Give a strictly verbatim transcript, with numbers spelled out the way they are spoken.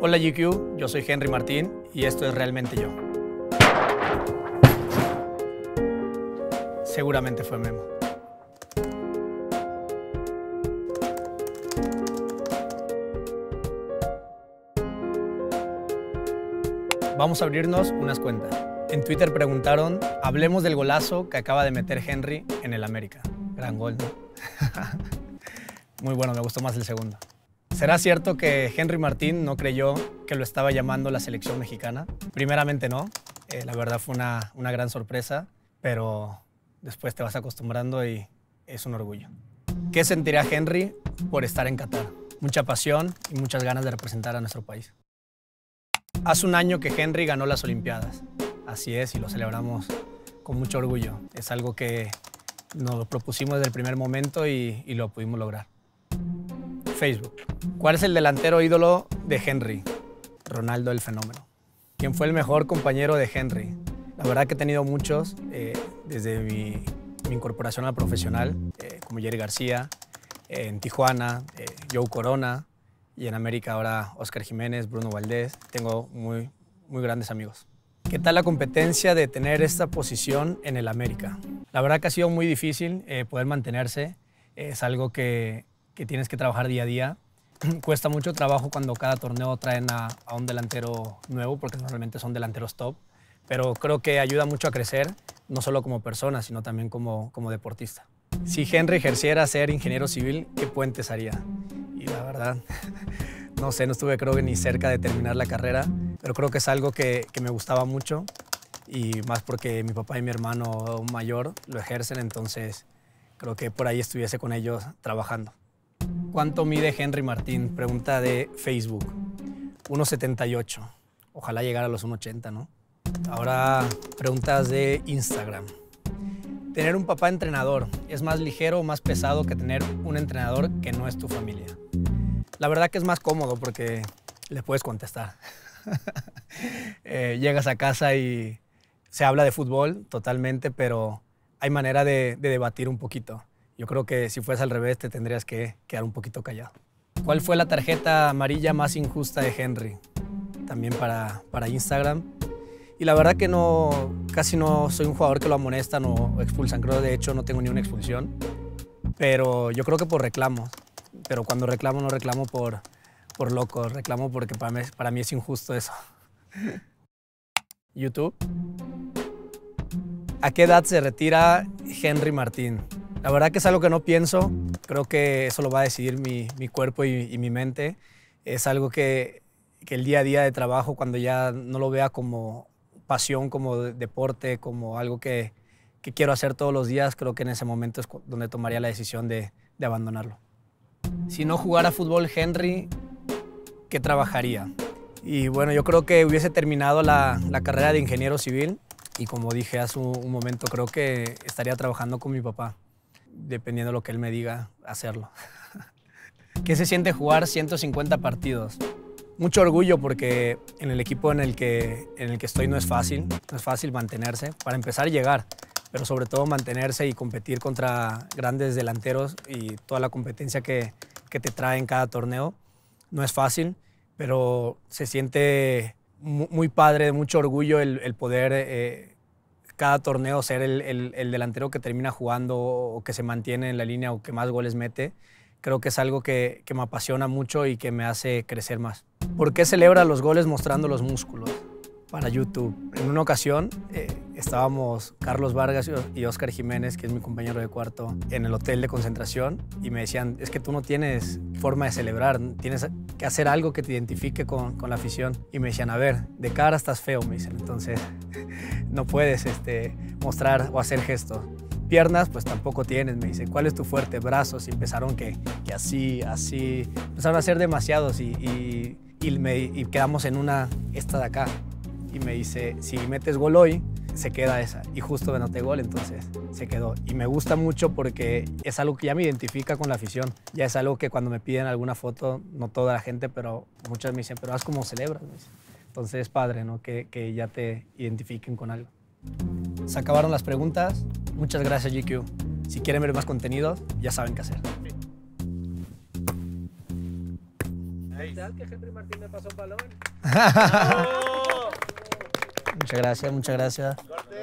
Hola G Q, yo soy Henry Martín y esto es Realmente Yo. Seguramente fue Memo. Vamos a abrirnos unas cuentas. En Twitter preguntaron, hablemos del golazo que acaba de meter Henry en el América. Gran gol, ¿no? Muy bueno, me gustó más el segundo. ¿Será cierto que Henry Martín no creyó que lo estaba llamando la selección mexicana? Primeramente no, eh, la verdad fue una, una gran sorpresa, pero después te vas acostumbrando y es un orgullo. ¿Qué sentirá Henry por estar en Qatar? Mucha pasión y muchas ganas de representar a nuestro país. Hace un año que Henry ganó las Olimpiadas. Así es, y lo celebramos con mucho orgullo. Es algo que nos lo propusimos desde el primer momento y, y lo pudimos lograr. Facebook. ¿Cuál es el delantero ídolo de Henry? Ronaldo el Fenómeno. ¿Quién fue el mejor compañero de Henry? La verdad que he tenido muchos, eh, desde mi, mi incorporación a la profesional, eh, como Jerry García, eh, en Tijuana, eh, Joe Corona, y en América ahora Oscar Jiménez, Bruno Valdés. Tengo muy, muy grandes amigos. ¿Qué tal la competencia de tener esta posición en el América? La verdad que ha sido muy difícil eh, poder mantenerse. Es algo que, que tienes que trabajar día a día. Cuesta mucho trabajo cuando cada torneo traen a, a un delantero nuevo, porque normalmente son delanteros top. Pero creo que ayuda mucho a crecer, no solo como persona, sino también como, como deportista. Si Henry ejerciera ser ingeniero civil, ¿qué puentes haría? Y la verdad, no sé, no estuve creo que ni cerca de terminar la carrera, pero creo que es algo que, que me gustaba mucho, y más porque mi papá y mi hermano mayor lo ejercen, entonces creo que por ahí estuviese con ellos trabajando. ¿Cuánto mide Henry Martín? Pregunta de Facebook. uno setenta y ocho. Ojalá llegara a los uno ochenta, ¿no? Ahora, preguntas de Instagram. ¿Tener un papá entrenador es más ligero o más pesado que tener un entrenador que no es tu familia? La verdad que es más cómodo porque le puedes contestar. eh, llegas a casa y se habla de fútbol totalmente, pero hay manera de, de debatir un poquito. Yo creo que si fuese al revés te tendrías que quedar un poquito callado. ¿Cuál fue la tarjeta amarilla más injusta de Henry? También para, para Instagram. Y la verdad que no, casi no soy un jugador que lo amonestan o expulsan. Creo de hecho no tengo ni una expulsión. Pero yo creo que por reclamos. Pero cuando reclamo no reclamo por, por loco. Reclamo porque para mí, para mí es injusto eso. YouTube. ¿A qué edad se retira Henry Martín? La verdad que es algo que no pienso. Creo que eso lo va a decidir mi, mi cuerpo y, y mi mente. Es algo que, que el día a día de trabajo, cuando ya no lo vea como pasión, como deporte, como algo que, que quiero hacer todos los días, creo que en ese momento es donde tomaría la decisión de, de abandonarlo. Si no jugara fútbol Henry, ¿qué trabajaría? Y bueno, yo creo que hubiese terminado la, la carrera de ingeniero civil y como dije hace un, un momento, creo que estaría trabajando con mi papá, dependiendo de lo que él me diga, hacerlo. ¿Qué se siente jugar ciento cincuenta partidos? Mucho orgullo porque en el equipo en el, que, en el que estoy no es fácil, no es fácil mantenerse. Para empezar, llegar, pero sobre todo mantenerse y competir contra grandes delanteros y toda la competencia que, que te trae en cada torneo. No es fácil, pero se siente muy, muy padre, mucho orgullo el, el poder eh, cada torneo ser el, el, el delantero que termina jugando o que se mantiene en la línea o que más goles mete. Creo que es algo que, que me apasiona mucho y que me hace crecer más. ¿Por qué celebra los goles mostrando los músculos? Para YouTube. En una ocasión eh, estábamos Carlos Vargas y Oscar Jiménez, que es mi compañero de cuarto, en el hotel de concentración y me decían, es que tú no tienes forma de celebrar, tienes que hacer algo que te identifique con, con la afición. Y me decían, a ver, de cara estás feo, me dicen, entonces no puedes este, mostrar o hacer gestos. Piernas, pues tampoco tienes, me dice, ¿cuál es tu fuerte? Brazos, y empezaron que, que así, así, empezaron a hacer demasiados y, y, y, me, y quedamos en una, esta de acá, y me dice, si metes gol hoy, se queda esa, y justo me anoté gol, entonces se quedó. Y me gusta mucho porque es algo que ya me identifica con la afición, ya es algo que cuando me piden alguna foto, no toda la gente, pero muchas me dicen, pero haz como celebras, me dicen. Entonces es padre, ¿no? Que, que ya te identifiquen con algo. Se acabaron las preguntas. Muchas gracias, G Q. Si quieren ver más contenido, ya saben qué hacer. Hey. que Henry Martín me pasó un balón. Muchas gracias, muchas gracias.